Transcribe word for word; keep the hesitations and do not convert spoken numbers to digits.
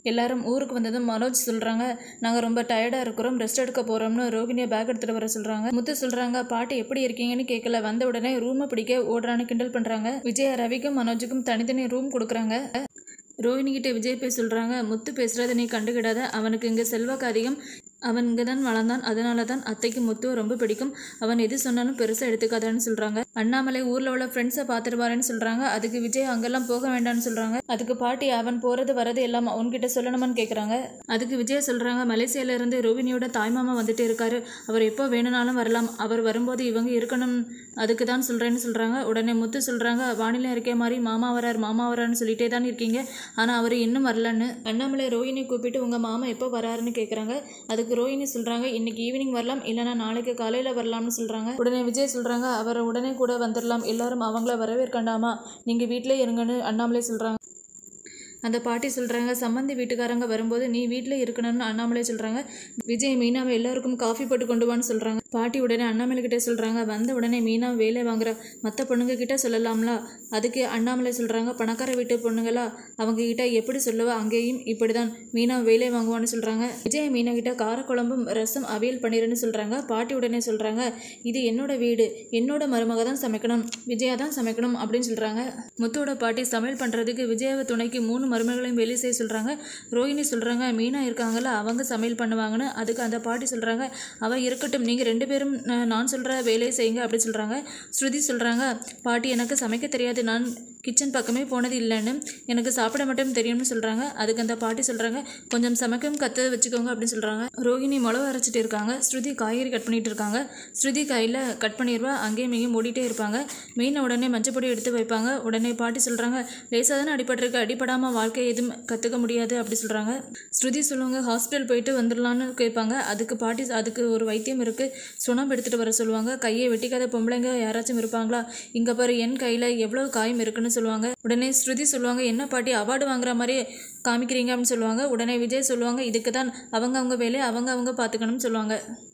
எல்லாரும் ஊருக்கு வந்ததும் மனோஜ் சொல்கிறாங்க, நாங்கள் ரொம்ப டயர்டாக இருக்கிறோம், ரெஸ்ட் எடுக்க போகிறோம்னு ரோகிணியை பேக் எடுத்துகிட்டு வர சொல்கிறாங்க. முத்து சொல்கிறாங்க, பாட்டி எப்படி இருக்கீங்கன்னு கேட்கல, வந்த உடனே ரூமை பிடிக்க ஓடுறான்னு கிண்டல் பண்ணுறாங்க. விஜய் ரவிக்கும் மனோஜுக்கும் தனித்தனி ரூம் கொடுக்குறாங்க. ரோஹிணிகிட்ட விஜய் போய் சொல்கிறாங்க, முத்து பேசுகிறத நீ கண்டுக்கிடாத, அவனுக்கு இங்கே செல்வாக்கு அதிகம், அவன் இங்கே தான் வளர்ந்தான், அதனால தான் அத்தைக்கு முத்துவை ரொம்ப பிடிக்கும், அவன் எது சொன்னாலும் பெருசாக எடுத்துக்காதான்னு சொல்கிறாங்க. அண்ணாமலை ஊரில் உள்ள ஃப்ரெண்ட்ஸை பார்த்துருவாருன்னு சொல்கிறாங்க. அதுக்கு விஜய் அங்கெல்லாம் போக வேண்டாம்னு சொல்கிறாங்க. அதுக்கு பாட்டி அவன் போகிறது வரது எல்லாம் அவன்கிட்ட சொல்லணுமான்னு கேட்குறாங்க. அதுக்கு விஜய் சொல்கிறாங்க, மலேசியாவிலேருந்து ரோஹிணியோட தாய்மாமா வந்துட்டு இருக்காரு, அவர் எப்போ வேணும்னாலும் வரலாம், அவர் வரும்போது இவங்க இருக்கணும், அதுக்கு தான் சொல்கிறேன்னு சொல்கிறாங்க. உடனே முத்து சொல்கிறாங்க, வானிலை அறிக்கை மாதிரி மாமா வரார் மாமா வரான்னு சொல்லிட்டே தான் இருக்கீங்க, ஆனால் அவர் இன்னும் வரலன்னு. அண்ணாமலை ரோஹிணி கூப்பிட்டு உங்கள் மாமா எப்போ வராருன்னு கேட்குறாங்க. அதுக்கு ரோஹிணி சொல்கிறாங்க, இன்னைக்கு ஈவினிங் வரலாம், இல்லைனா நாளைக்கு காலையில் வரலாம்னு சொல்கிறாங்க. உடனே விஜய் சொல்கிறாங்க, அவரை உடனே கூட வந்துடலாம், எல்லாரும் அவங்கள வரவேற்கண்டாமா, நீங்கள் வீட்டிலே இருங்கன்னு அண்ணாமலை சொல்கிறாங்க. அந்த பாட்டி சொல்கிறாங்க, சம்மந்தி வீட்டுக்காரங்க வரும்போது நீ வீட்டில் இருக்கணும்னு அண்ணாமலை சொல்கிறாங்க. விஜய் மீனாவை எல்லாருக்கும் காஃபி போட்டு கொண்டு வான்னு சொல்கிறாங்க. பாட்டி உடனே அண்ணாமலை கிட்டே சொல்கிறாங்க, வந்த உடனே மீனா வேலை வாங்குற மற்ற பொண்ணுங்க கிட்ட சொல்லலாம்ல. அதுக்கு அண்ணாமலை சொல்கிறாங்க, பணக்கார வீட்டு பொண்ணுங்களா, அவங்க கிட்ட எப்படி சொல்லுவா, அங்கேயும் இப்படி தான் மீனா வேலை வாங்குவான்னு சொல்கிறாங்க. விஜய் மீனா கிட்ட காரக்குழம்பும் ரசம் அவியல் பண்ணிடுன்னு சொல்கிறாங்க. பாட்டி உடனே சொல்கிறாங்க, இது என்னோட வீடு, என்னோட மருமக தான் சமைக்கணும், விஜயா தான் சமைக்கணும் அப்படின்னு சொல்கிறாங்க. முத்தோட பாட்டி சமையல் பண்ணுறதுக்கு விஜயாவை துணைக்கு மூணு மருமகளையும் வேலை செய்ய சொல்கிறாங்க. ரோஹிணி சொல்கிறாங்க, மீனா இருக்காங்கல்ல அவங்க சமையல் பண்ணுவாங்கன்னு. அதுக்கு அந்த பாட்டி சொல்கிறாங்க, அவள் இருக்கட்டும், நீங்கள் ரெண்டு பேரும் நான் சொல்கிற வேலையை செய்யுங்க அப்படின்னு சொல்கிறாங்க. ஸ்ருதி சொல்கிறாங்க, பாட்டி எனக்கு சமைக்க தெரியாது, நான் கிச்சன் பக்கமே போனது இல்லைன்னு, எனக்கு சாப்பிட மட்டும் தெரியும்னு சொல்கிறாங்க. அதுக்கு அந்த பாட்டி சொல்கிறாங்க, கொஞ்சம் சமைக்கவும் கற்று வச்சுக்கோங்க அப்படின்னு சொல்கிறாங்க. ரோஹிணி மிளகு அரைச்சிட்டு இருக்காங்க. ஸ்ருதி காய்கறி கட் பண்ணிட்டு இருக்காங்க. ஸ்ருதி கையில் கட் பண்ணிடுவா, அங்கேயும் இங்கேயும் ஓடிட்டே இருப்பாங்க. மீனை உடனே மஞ்சப்பொடி எடுத்து வைப்பாங்க. உடனே பாட்டி சொல்கிறாங்க, லேசாக தானே அடிபட்டிருக்கு, அடிப்படாமல் வாழ்க்கை எதுவும் கற்றுக்க முடியாது அப்படி சொல்கிறாங்க. ஸ்ருதி சொல்லுவாங்க, ஹாஸ்பிட்டல் போயிட்டு வந்துடலான்னு கேட்பாங்க. அதுக்கு பாட்டி அதுக்கு ஒரு வைத்தியம் இருக்குது, சுணம் எடுத்துகிட்டு வர சொல்லுவாங்க. கையை வெட்டிக்காத பொம்பளைங்க யாராச்சும் இருப்பாங்களா, இங்கே பாரு என் கையில் எவ்வளோ காயம் இருக்குன்னு சொல்லுவாங்க. உடனே ஸ்ருதி சொல்லுவாங்க, என்ன பாட்டி அவார்டு வாங்குற மாதிரி காமிக்கிறீங்க அப்படின்னு சொல்லுவாங்க. உடனே விஜய் சொல்லுவாங்க, இதுக்கு தான் அவங்க அவங்க வேலையை அவங்க அவங்க பார்த்துக்கணும்னு சொல்லுவாங்க.